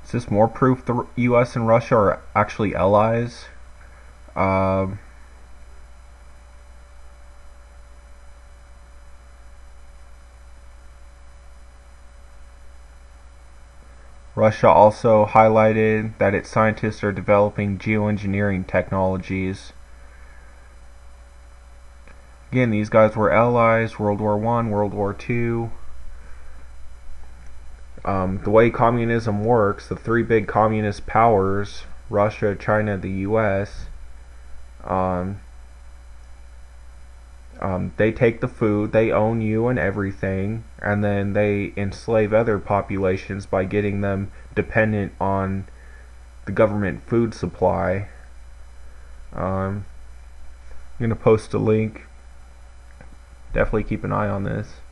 Is this more proof the U.S. and Russia are actually allies? Russia also highlighted that its scientists are developing geoengineering technologies. Again, these guys were allies, World War I, World War II. The way communism works, the three big communist powers, Russia, China, the US, they take the food, they own you and everything, and then they enslave other populations by getting them dependent on the government food supply. I'm going to post a link. Definitely keep an eye on this.